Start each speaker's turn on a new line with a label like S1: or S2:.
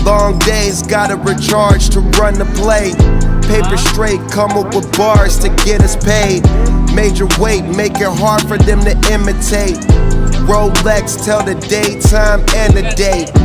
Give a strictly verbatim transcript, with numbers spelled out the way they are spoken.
S1: Long days, gotta recharge to run the play. Paper straight, come up with bars to get us paid. Major weight, make it hard for them to imitate. Rolex, tell the daytime and the date.